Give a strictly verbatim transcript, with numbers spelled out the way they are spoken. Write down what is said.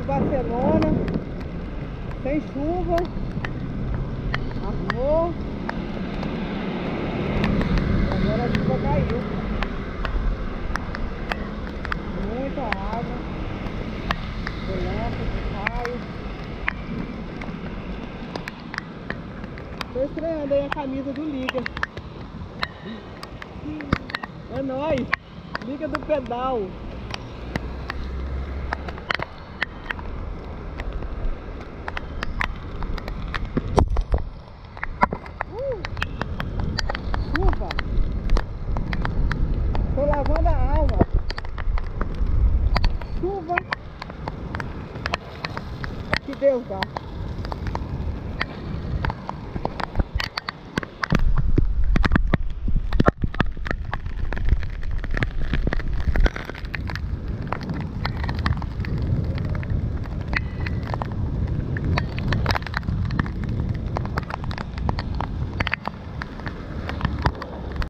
Barcelona, sem chuva, armou, e agora a chuva caiu. Muita água, relâmpago, raio. Tô estranhando aí a camisa do Liga. É nóis, Liga do Pedal. Chuva, tô lavando a alma. Chuva, que Deus dá.